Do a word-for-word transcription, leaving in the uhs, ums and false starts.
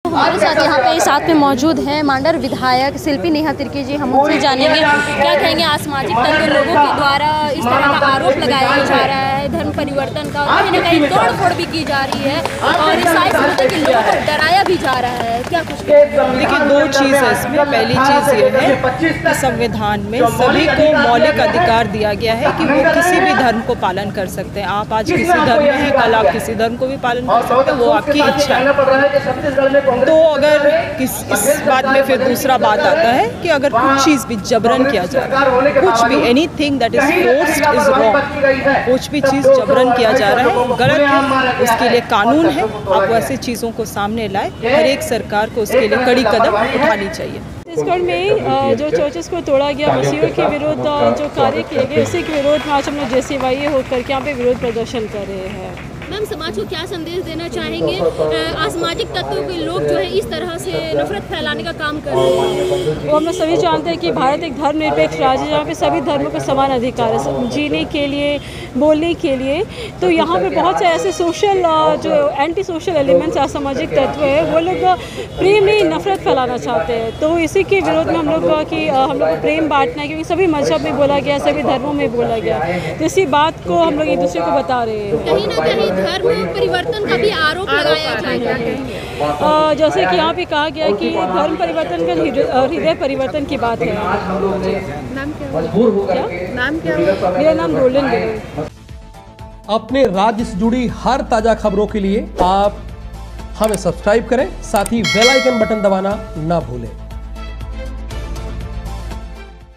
हमारे साथ यहाँ पे साथ में मौजूद हैं मांडर विधायक शिल्पी नेहा तिर्की जी। हम उनसे जानेंगे क्या कहेंगे असामाजिक तत्व लोगों के द्वारा इस तरह का आरोप लगाया जा रहा है धर्म परिवर्तन का, कहीं ना कहीं तोड़ फोड़ भी की जा रही है और ईसाई समुदाय के लोगों को डराया भी जा रहा है, क्या कुछ? देखिए, दो चीज़ है इसमें। पहली चीज़ ये है कि संविधान में सभी को मौलिक अधिकार दिया गया है कि वो किसी भी धर्म को पालन कर सकते हैं। आप आज किसी धर्म में हैं, कल आप किसी धर्म को भी पालन कर सकते हैं, वो आपकी इच्छा है। तो अगर किस इस बात में फिर दूसरा बात आता है कि अगर कुछ चीज़ भी जबरन किया जा रहा है, कुछ भी anything that is forced is wrong, कुछ भी चीज़ जबरन किया जा रहा है गलत है, उसके लिए कानून है। आप ऐसी चीज़ों को सामने लाए, हर एक सरकार को उसके लिए कड़ी कदम उठानी चाहिए। छत्तीसगढ़ में जो चर्चेस को तोड़ा गया, मसीहों के विरुद्ध जो कार्य किए गए, उसी के विरोध में आज हम लोग जैसे वाई होकर के यहाँ पे विरोध प्रदर्शन कर रहे हैं। मैम, समाज को क्या संदेश देना चाहेंगे? असामाजिक तत्वों के लोग जो है इस तरह से नफरत फैलाने का काम कर रहे हैं। वो हम लोग सभी जानते हैं कि भारत एक धर्मनिरपेक्ष राज्य है जहाँ पे सभी धर्मों को समान अधिकार है जीने के लिए, बोलने के लिए। तो यहाँ पे बहुत से ऐसे सोशल जो एंटी सोशल एलिमेंट्स असामाजिक तत्व है, वो लोग प्रेम नहीं नफरत फैलाना चाहते हैं। तो इसी के विरोध में हम लोग कि हम लोग को प्रेम बांटना है, क्योंकि सभी मजहब में बोला गया, सभी धर्मों में बोला गया। तो इसी बात को हम लोग एक दूसरे को बता रहे हैं। कहीं ना कहीं धर्म परिवर्तन का भी आरोप लगाया जाता है, जैसे कि यहाँ पे कहा गया कि धर्म परिवर्तन का हृदय परिवर्तन की बात है। नाम क्या? नाम क्या? मेरा नाम गोल्डन गिरी। अपने राज्य से जुड़ी हर ताजा खबरों के लिए आप हमें सब्सक्राइब करें, साथ ही बेल आइकन बटन दबाना ना भूलें।